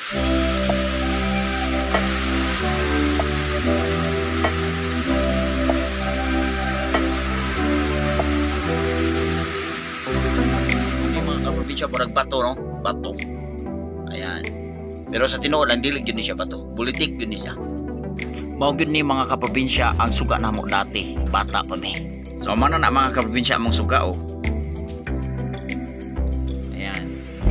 Hindi mga kaprobinsya, murag bato, no? Bato. Ayan. Pero sa tinuod lang, dili yun siya bato. Bulitik yun siya. Mao gyud ni mga kaprobinsya ang suga namo dati, bata pa mi. So man na mga kaprobinsya among suga oh. Ayan.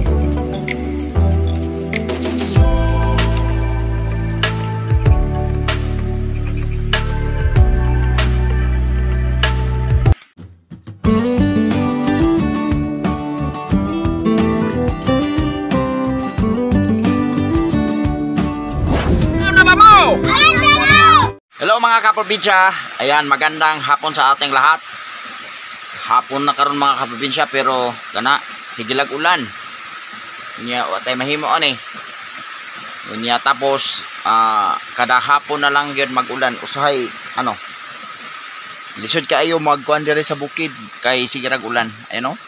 Hello mga kaprobinsya, ayan magandang hapon sa ating lahat. Hapon na karon mga kaprobinsya pero kana sigilag ulan. Unya watay mahimo ani. Unya tapos kada hapon na lang gyud mag-ulan usahay ano. Lisod kaayo magkuan dire sa bukid kay sigilag ulan, ayun no?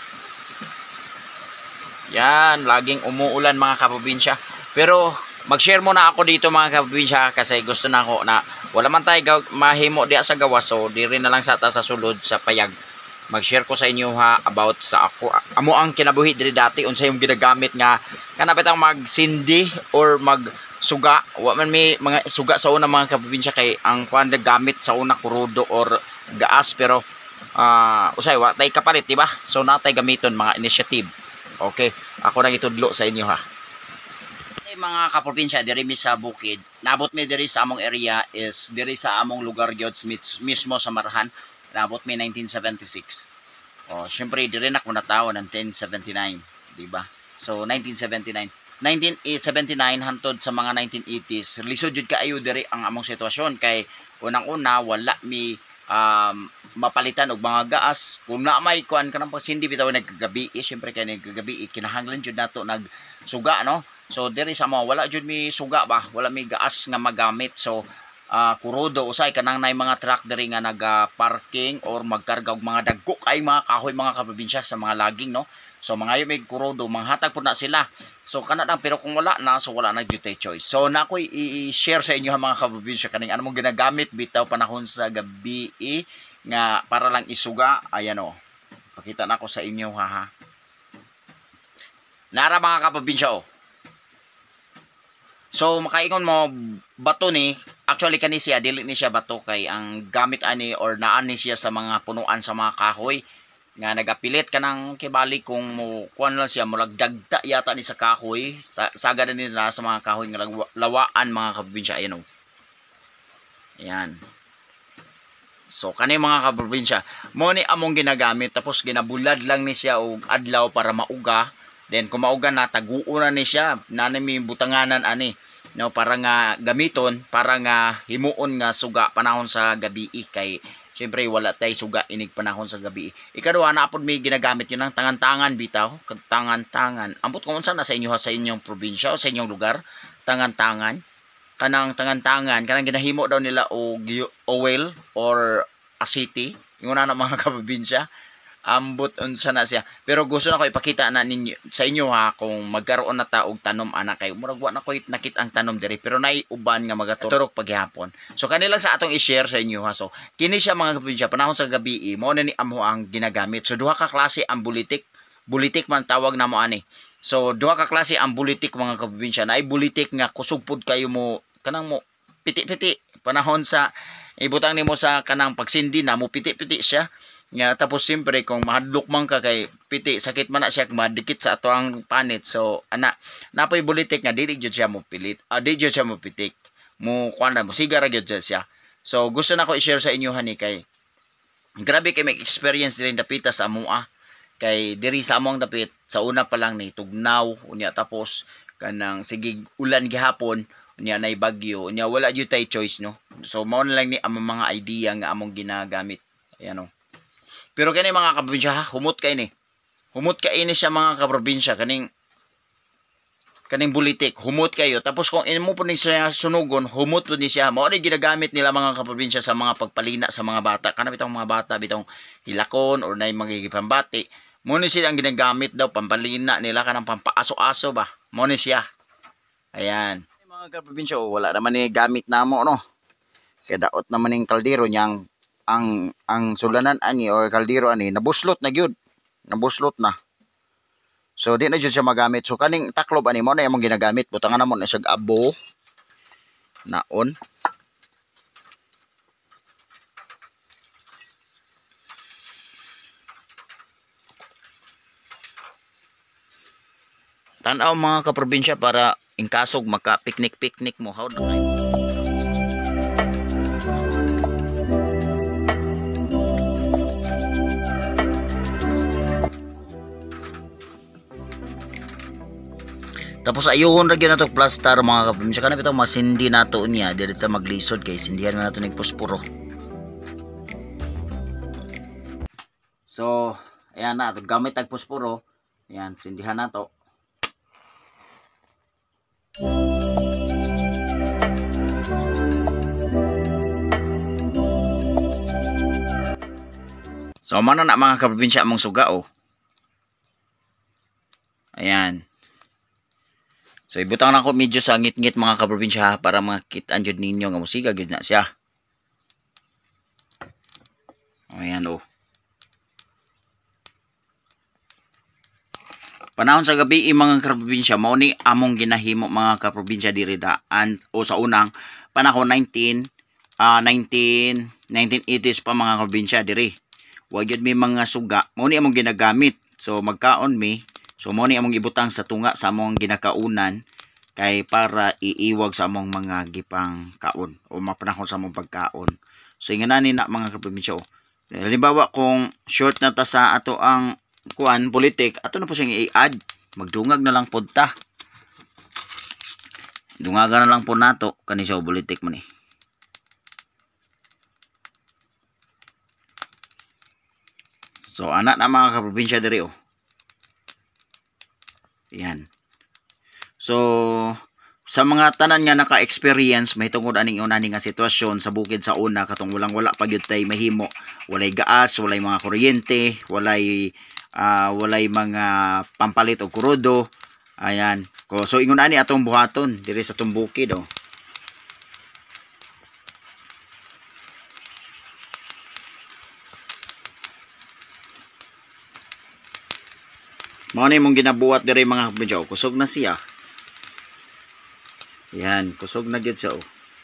Yan, laging umuulan mga kaprobinsya. Pero mag-share muna ako dito mga kaprobinsya kasi gusto na ako na wala man tayo mahimo diya sa gawas, so diri na lang sa ta sa sulod sa payag. Mag-share ko sa inyo ha about sa ako amo ang kinabuhi diri dati unsa yung ginagamit nga kanapit ang magsindi or magsuga. Wa man may mga suga sa una mga kaprobinsya kay ang kuan gamit sa una kurudo or gaas pero usay wa tay kapalit di ba? So natay gamiton mga initiative. Okay, ako nang itudlo sa inyo ha. Mga kaprobinsya diri mi sa bukid, nabot mi diri sa among area is diri sa among lugar gyud mismo sa Marahan. Nabot mi 1976. Oh, syempre diri na ko natawo ng 1079, di ba? So 1979, 1979 hantod sa mga 1980s. Lisod jud kaayo diri ang among sitwasyon kay unang-una wala mi mapalitan og mga gaas. Kung na may kuan kanang pasindi bitaw naggabi, syempre kay naggabi kinahanglan jud nato nagsuga no. So diri sa mga wala jud mi suga ba, wala mi gaas nga magamit. So kurudo usay kanang nay mga truck diri nga naga-parking or magkarga og mga dagko kay mga kahoy mga kaprobinsya sa mga laging no. So mga may kurudo manghatag pud na sila. So kana lang pero kung wala na so wala na jud tay choice. So na koy i-share sa inyo mga kaprobinsya kaning ano mo ginagamit bitaw panahon sa gabi nga para lang isuga. Ayan o. Pakita na ko sa inyo ha. Nara mga kaprobinsya o. So makaingon mo bato ni, actually kani siya dili ni siya bato kay ang gamit ani or naan ni siya sa mga punuan sa mga kahoy nga nagapilit kanang kibali kung mo kuan lang siya murag dagta yata ni sa kahoy saga na ni sa mga kahoy nga lawaan mga kaprobinsya ayan. Ayan. So kani mga kaprobinsya mo ni among ginagamit tapos ginabulad lang ni siya og adlaw para mauga. Then kung mauga na taguuna ni siya nanami butanganan ani no para nga gamiton para nga himuon nga suga panahon sa gabi kay syempre wala tay suga inig panahon sa gabi. Ikaduha na apod may ginagamit yun ng tangan-tangan bitaw, tangan-tangan. Ambot kung unsa na sa inyo sa inyong probinsya o sa inyong lugar, tangan-tangan. Kanang tangan-tangan kanang ginahimo daw nila og oil or asiti. Yung una na mga kaprobinsya. Ambot unsa na siya pero gusto na ko ipakita na ninyo sa inyo ha kung magkaroon na ta og tanom ana kay murag wa na ko nakit ang tanom diri pero nay uban nga magaturok paghapon. So kanila sa atong i-share sa inyo ha. So kini siya mga kaprobinsya panahon sa gabi mao na ni amo ang ginagamit. So duha ka klase ang bulitik man tawag namo ani. So duha ka klase ang bulitik mga kaprobinsya. Naay bulitik nga kusog pud kayo mo kanang mo piti-piti panahon sa ibutang nimo sa kanang pagsindi na mo piti-piti siya. Nga tapos siyempre kung mahadlok man ka kay piti sakit man na siya madikit sa ato ang panit. So ana napoy bulitik nga dili jud siya mo pilit. Di jud siya mo pitik. Mo kuan mo sigara jud siya. So gusto na ko i-share sa inyo hani kay grabe kay may experience diri dapita sa amoa. Kay diri sa among dapit sa una pa lang ni tugnaw unya tapos kanang sigig ulan gihapon unya nay bagyo unya wala jud tay choice no. So mao na lang ni among mga idea nga among ginagamit. Ayan o. Pero kani mga kaprobinsya humot kay ni. Humot kay ni siya mga kaprobinsya kaning bulitik humot kayo tapos kung imo po ni siya sunugon humot po ni siya mao ni ginagamit nila mga kaprobinsya sa mga pagpalina sa mga bata kana bitong mga bata bitong hilakon or nay mga pambati mo ni siya ang ginagamit daw pampalina nila kanang pampaaso-aso ba mo ni siya Ayan. Mga kaprobinsya, wala naman ni gamit namo no. Kaya daot naman ning kaldero niyang ang sulanan ani or kaldero ani nabuslot na gyud. Nabuslot na. So di na jud siya magamit. So kaning taklob ani mo na imong ginagamit. Butangan na mo na siya abo naon. Tanaw mga kaprobinsya para ingkasog maka-picnic mo how na kayo. Tapos ayuhon ra gyud nato plaster mga kaprobinsya kana bitaw masindi nato niya diri ta maglisod kay sindihan na nato ning posporo. So ayan na gamit ang posporo. Ayan sindihan nato. So mana na mga kaprobinsya among suga oh. Ayan. So ibutang na ko medyo sa ngit-ngit mga kaprobinsya para makita jud ninyo nga musika gid na siya. Ayan oh. Panahon sa gabi mga kaprobinsya mao ni among ginahimo mga kaprobinsya diri daan o sa unang panahon 1980s pa mga kaprobinsya diri. Wa gyud mi mga suga mao ni among ginagamit. So magkaon mi. So mao ni among ibutang sa tunga sa among ginakaunan kay para iiwag sa among mga gipang kaon o mapanahon sa among pagkaon. So ingana ni na mga kaprobinsya oh. Halimbawa kung short na ta sa ato ang kuan politik, ato na po siyang i-add. Magdungag na lang pod ta. Dungagan na lang po nato kani siya politik man eh. So anak na mga kaprobinsya diri oh. Yan. So sa mga tanan nga naka-experience mahitungod aning unani nga sitwasyon sa bukid sa una katong walang-wala pa gyud tay mahimo. Walay gaas, walay mga kuryente, walay mga pampalit og kurodo. Ayan. So ingon ani atong buhaton diri sa tumbukid oh. Mao ni mong ginabuhat diri mga kaprobinsya. Kusog na siya. Yan, kusog na gyud siya oh.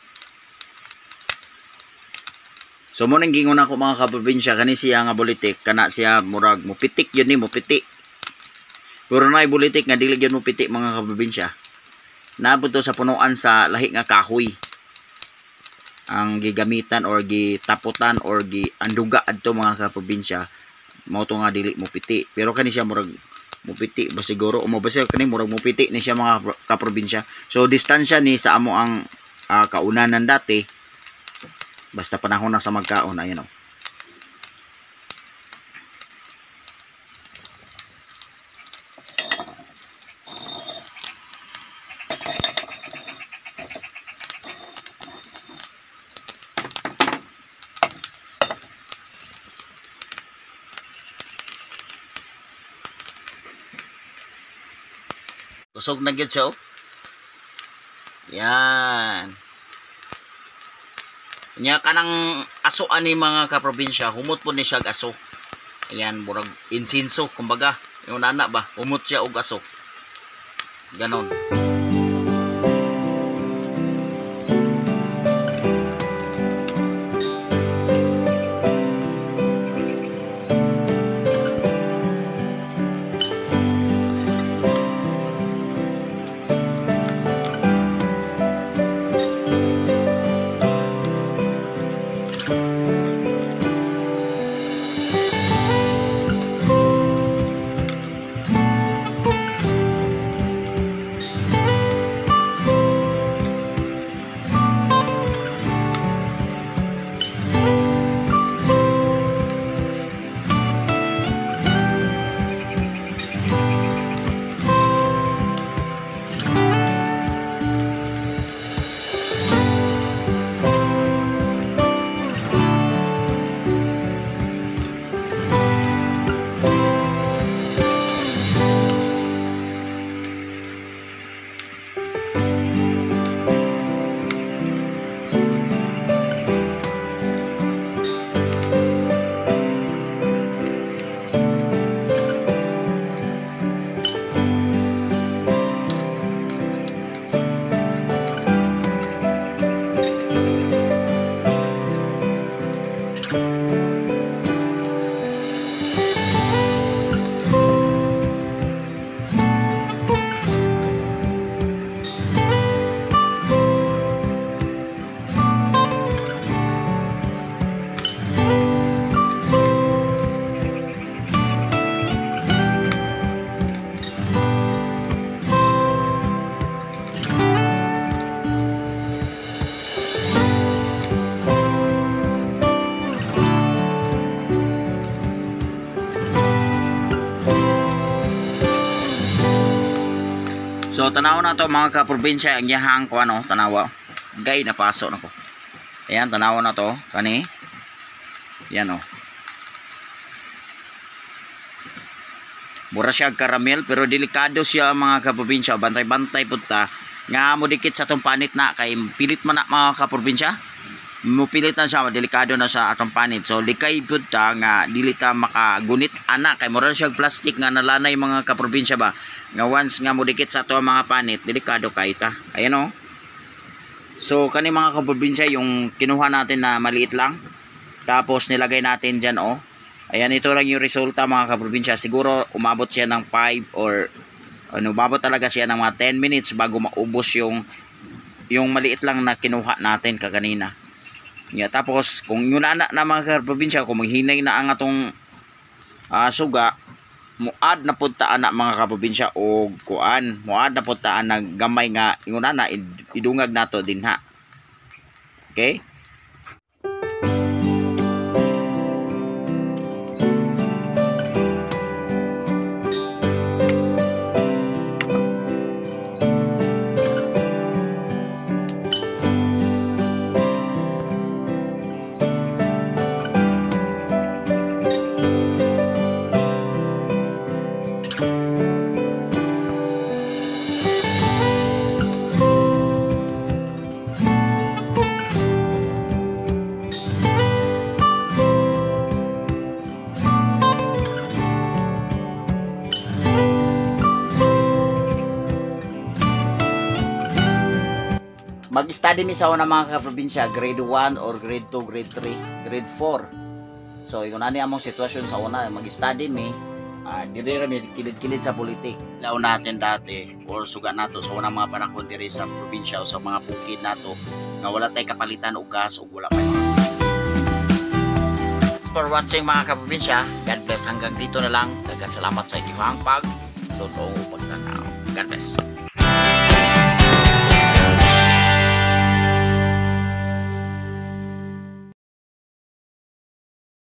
So mo nang gingon ako mga kaprobinsya kani siya nga politik kana siya murag mupitik yun ni mupiti. Pero na politik nga dili gyud mupiti mga kaprobinsya. Naabot to sa punuan sa lahi nga kahoy. Ang gigamitan or gitaputan or gianduga adto mga kaprobinsya mao to nga dili mupiti. Pero kani siya murag mupiti ba siguro o mabasa kani murag mupiti ni siya mga kaprobinsya. So distansya ni sa amo ang kaunanan dati basta panahon na sa magkaon ayan oh. Kusog na gyud siya oh. Yan. Nya kanang aso ani mga kaprobinsya, humot po ni siya aso. Ayan, murag insinso kumbaga. Yung nana ba, humot siya og aso. Ganon. So tanaw na to mga kaprobinsya, ang yahang ko ano, tanawa. Gay na paso nako. Ayan, tanaw na to kani. Yan oh. Mura siya karamel pero delikado siya mga kaprobinsya. Bantay-bantay pud ta nga mo dikit sa atong panit na kay pilit man na mga kaprobinsya. Mo pilit na siya, delikado na sa atong panit. So likay pud ta nga dili ta makagunit ana kay mura siya plastic nga nalanay mga kaprobinsya ba. Nga once nga mo dikit sa atong mga panit, delikado kay ta. Ayan oh. So kani mga kaprobinsya yung kinuha natin na maliit lang. Tapos nilagay natin diyan oh. Ayan, ito lang yung resulta mga kaprobinsya. Siguro umabot siya ng 5 or ano, umabot talaga siya ng mga 10 minutes bago maubos yung maliit lang na kinuha natin kaganina. Yeah, tapos kung yun na mga kaprobinsya, kung maghinay na ang atong suga, muad na puntaan na mga kaprobinsya o kuan, muad na puntaan na gamay nga yun na idungag nato din ha. Okay? Mag-study mi sa una mga kaprobinsya, grade 1 or grade 2, grade 3, grade 4. So, yun na among sitwasyon sa una, mag-study mi, diri rami kilid-kilid sa politik. Lao natin dati, or suga nato sa unang mga panahon diri sa probinsya o sa mga bukid nato, nga wala tay kapalitan og gas o wala pa. For watching mga kaprobinsya, God bless hanggang dito na lang. Daghang salamat sa inyong pag-tutong pagtanaw. God bless.